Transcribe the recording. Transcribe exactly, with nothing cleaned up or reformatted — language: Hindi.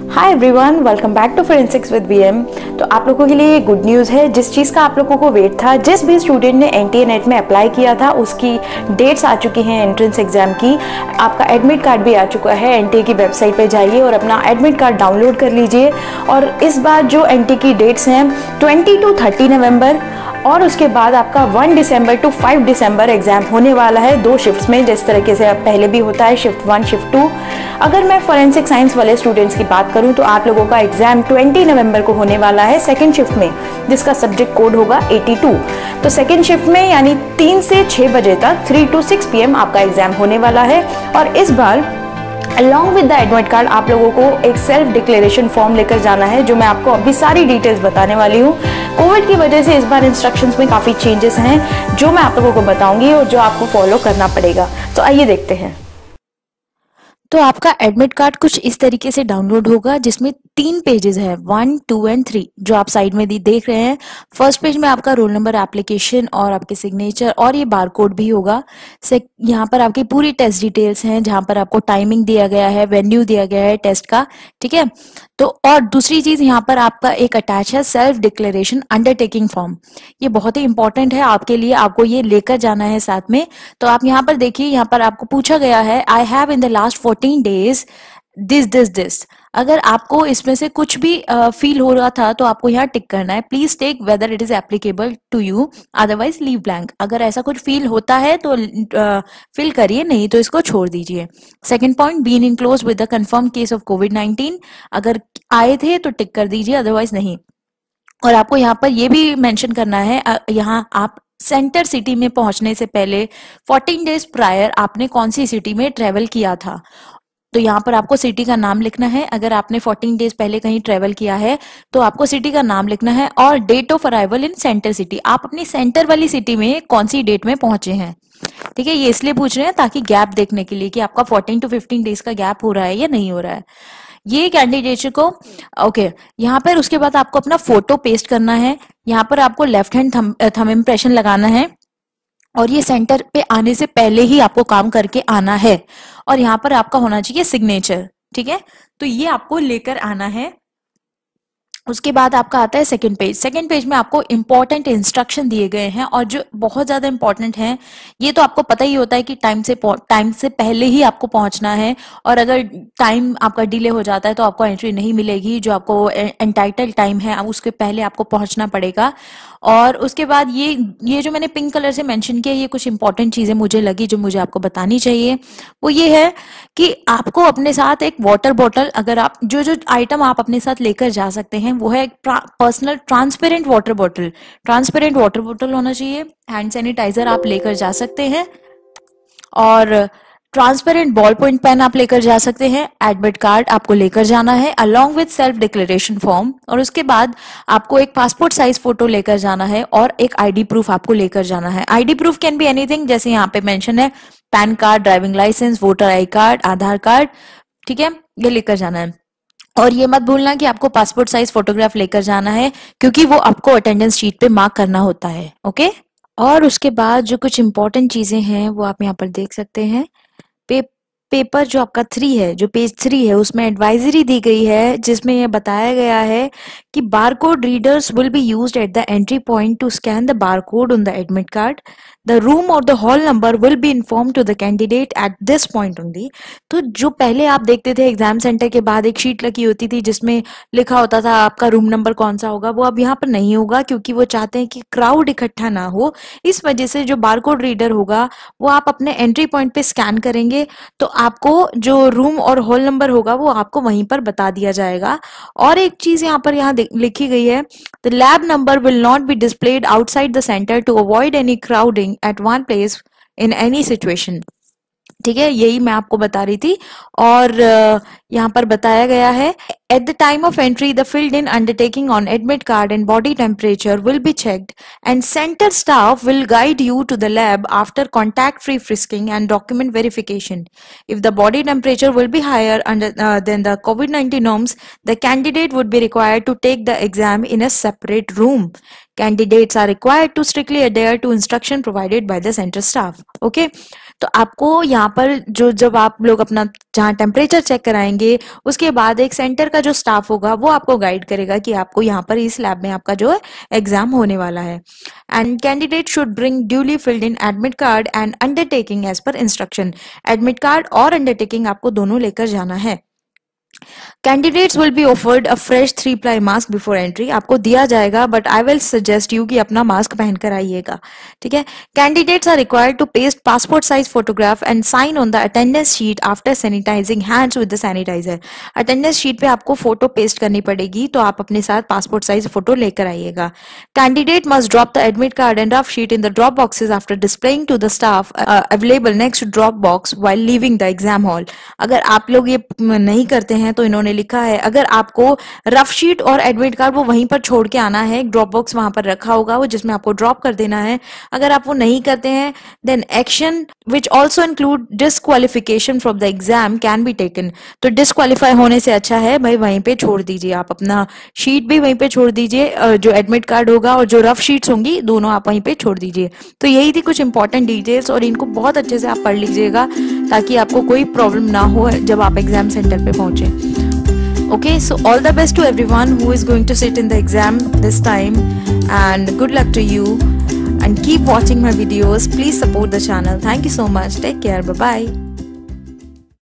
Hi everyone, welcome back to forensics with V. M आप लोगों के लिए गुड न्यूज़ है। जिस चीज़ का आप लोगों को वेट था, जिस भी स्टूडेंट ने एनटीए नेट में अप्लाई किया था उसकी डेट्स आ चुकी हैं एंट्रेंस एग्जाम की। आपका एडमिट कार्ड भी आ चुका है। एनटीए की वेबसाइट पे जाइए और अपना एडमिट कार्ड डाउनलोड कर लीजिए। और इस बार जो एनटीए की डेट्स हैं ट्वेंटी टू थर्टी नवंबर और उसके बाद आपका वन दिसंबर टू फाइव दिसंबर एग्जाम होने वाला है, दो शिफ्ट्स में, जिस तरीके से पहले भी होता है, शिफ्ट वन शिफ्ट टू। अगर मैं फोरेंसिक साइंस वाले स्टूडेंट्स की बात करूं तो आप लोगों का एग्जाम ट्वेंटी नवंबर को होने वाला है सेकेंड शिफ्ट में, जिसका सब्जेक्ट कोड होगा एटी टू। तो सेकेंड शिफ्ट में यानी तीन से छः बजे तक three to six P M आपका एग्जाम होने वाला है। और इस बार along with the admit card आप लोगों को एक सेल्फ डिक्लेरेशन फॉर्म लेकर जाना है, जो मैं आपको अभी सारी डिटेल्स बताने वाली हूँ। कोविड की वजह से इस बार इंस्ट्रक्शंस में काफ़ी चेंजेस हैं जो मैं आप लोगों को बताऊंगी और जो आपको फॉलो करना पड़ेगा। तो आइए देखते हैं। तो आपका एडमिट कार्ड कुछ इस तरीके से डाउनलोड होगा, जिसमें तीन पेजेस है, वन टू एंड थ्री, जो आप साइड में देख रहे हैं। फर्स्ट पेज में आपका रोल नंबर, एप्लीकेशन और आपके सिग्नेचर और ये बार कोड भी होगा। यहाँ पर आपकी पूरी टेस्ट डिटेल्स हैं, जहाँ पर आपको टाइमिंग दिया गया है, वेन्यू दिया गया है टेस्ट का, ठीक है। तो और दूसरी चीज यहाँ पर आपका एक अटैच है सेल्फ डिक्लेरेशन अंडरटेकिंग फॉर्म। ये बहुत ही इंपॉर्टेंट है आपके लिए, आपको ये लेकर जाना है साथ में। तो आप यहाँ पर देखिए, यहाँ पर आपको पूछा गया है I have in the last fourteen days this this this. अगर आपको इसमें से कुछ भी फील uh, हो रहा था तो आपको यहाँ टिक करना है। Please take whether it is applicable to you, otherwise leave blank. अगर ऐसा कुछ फील होता है तो फिल uh, करिए, नहीं तो इसको छोड़ दीजिए। Second point, been in close with the confirm case of Covid nineteen. अगर आए थे तो टिक कर दीजिए, अदरवाइज नहीं। और आपको यहाँ पर ये भी मेंशन करना है, यहाँ आप सेंटर सिटी में पहुंचने से पहले फोर्टीन डेज प्रायर आपने कौन सी सिटी में ट्रेवल किया था। तो यहाँ पर आपको सिटी का नाम लिखना है। अगर आपने फोर्टीन डेज पहले कहीं ट्रेवल किया है तो आपको सिटी का नाम लिखना है और date of arrival in centre city. आप अपनी सेंटर वाली सिटी में कौन सी डेट में पहुंचे हैं, ठीक है। ये इसलिए पूछ रहे हैं ताकि गैप देखने के लिए कि आपका फोर्टीन टू फिफ्टीन डेज का गैप हो रहा है या नहीं हो रहा है। ये कैंडिडेट को ओके। यहाँ पर उसके बाद आपको अपना फोटो पेस्ट करना है। यहाँ पर आपको लेफ्ट हैंड थंब इम्प्रेशन लगाना है और ये सेंटर पे आने से पहले ही आपको काम करके आना है। और यहाँ पर आपका होना चाहिए सिग्नेचर, ठीक है। तो ये आपको लेकर आना है। उसके बाद आपका आता है सेकंड पेज। सेकंड पेज में आपको इंपॉर्टेंट इंस्ट्रक्शन दिए गए हैं और जो बहुत ज्यादा इंपॉर्टेंट हैं। ये तो आपको पता ही होता है कि टाइम से टाइम से पहले ही आपको पहुंचना है, और अगर टाइम आपका डिले हो जाता है तो आपको एंट्री नहीं मिलेगी। जो आपको एंटाइटल टाइम है उसके पहले आपको पहुंचना पड़ेगा। और उसके बाद ये ये जो मैंने पिंक कलर से मेंशन किया, ये कुछ इंपॉर्टेंट चीजें मुझे लगी जो मुझे आपको बतानी चाहिए। वो ये है कि आपको अपने साथ एक वाटर बॉटल, अगर आप जो जो आइटम आप अपने साथ लेकर जा सकते हैं वो है एक personal transparent water bottle. Transparent water bottle होना चाहिए। हैंड सैनिटाइजर आप लेकर जा सकते हैं और ट्रांसपेरेंट बॉल पॉइंट पेन आप लेकर जा सकते हैं। एडमिट कार्ड आपको लेकर जाना है along with self declaration form. और उसके बाद आपको एक पासपोर्ट साइज फोटो लेकर जाना है और एक आईडी प्रूफ आपको लेकर जाना है। ID proof can be anything, जैसे यहाँ पे मेंशन है PAN card, driving licence, voter I card, Aadhaar card, ठीक है, ये लेकर जाना है। और ये मत भूलना कि आपको पासपोर्ट साइज फोटोग्राफ लेकर जाना है, क्योंकि वो आपको अटेंडेंस शीट पे मार्क करना होता है, ओके। और उसके बाद जो कुछ इंपॉर्टेंट चीजें हैं वो आप यहाँ पर देख सकते हैं। पे, पेपर जो आपका थ्री है, जो पेज थ्री है, उसमें एडवाइजरी दी गई है, जिसमें यह बताया गया है कि barcode readers will be used at the entry point to scan the barcode on the admit card. The room और the hall number will be inform to the candidate at this point only. तो जो पहले आप देखते थे एग्जाम सेंटर के बाद एक शीट लगी होती थी जिसमें लिखा होता था आपका रूम नंबर कौन सा होगा, वो अब यहाँ पर नहीं होगा, क्योंकि वो चाहते हैं कि क्राउड इकट्ठा ना हो। इस वजह से जो बारकोड रीडर होगा वो आप अपने एंट्री पॉइंट पे स्कैन करेंगे तो आपको जो रूम और हॉल नंबर होगा वो आपको वहीं पर बता दिया जाएगा। और एक चीज यहाँ पर यहाँ लिखी गई है, the lab number will not be displayed outside the centre to avoid any crowding at one place in any situation, ठीक है। यही मैं आपको बता रही थी। और यहाँ पर बताया गया है at the time of entry the filled in undertaking on admit card and body temperature will be checked and center staff will guide you to the lab after contact free frisking and document verification. If the body temperature will be higher under, uh, than the COVID nineteen norms, the candidate would be required to take the exam in a separate room. Candidates are required to strictly adhere to instruction provided by the center staff. Okay, तो आपको यहाँ पर जो जब आप लोग अपना जहाँ टेम्परेचर चेक कराएंगे उसके बाद एक सेंटर का का जो स्टाफ होगा वो आपको गाइड करेगा कि आपको यहाँ पर इस लैब में आपका जो है एग्जाम होने वाला है। And candidate should bring duly filled in admit card and undertaking as per instruction. Admit card और अंडरटेकिंग आपको दोनों लेकर जाना है। Candidates will be offered a fresh three ply mask before entry. आपको दिया जाएगा, but I will suggest you कि अपना मास्क पहनकर आइएगा, ठीक है। Candidates are required to paste passport size photograph and sign on the attendance sheet after sanitising hands with the sanitiser. Attendance sheet पे आपको फोटो पेस्ट करनी पड़ेगी, तो आप अपने साथ पासपोर्ट साइज फोटो लेकर आइएगा। Candidate must drop the admit card and rough sheet in the drop boxes after displaying to the staff available next drop box while leaving the exam hall. अगर आप लोग ये नहीं करते हैं तो इन्होंने लिखा है, अगर आपको रफ शीट और एडमिट कार्ड वो वहीं पर छोड़ के आना है, ड्रॉप बॉक्स वहां पर रखा होगा वो जिसमें आपको ड्रॉप कर देना है। अगर आप वो नहीं करते हैं then action which also include disqualification from the exam can be taken. तो डिसक्वालीफाई होने से अच्छा है भाई वहीं पे छोड़ दीजिए, आप अपना शीट भी वहीं पे छोड़ दीजिए, जो एडमिट कार्ड होगा और जो रफ शीट्स होंगी दोनों आप वहीं पे छोड़ दीजिए। तो यही थी कुछ इंपॉर्टेंट डिटेल्स, और इनको बहुत अच्छे से आप पढ़ लीजिएगा ताकि आपको कोई प्रॉब्लम ना हो जब आप एग्जाम सेंटर पे पहुंचे। Okay, so all the best to everyone who is going to sit in the exam this time, and good luck to you, and keep watching my videos. Please support the channel. Thank you so much. Take care. Bye bye.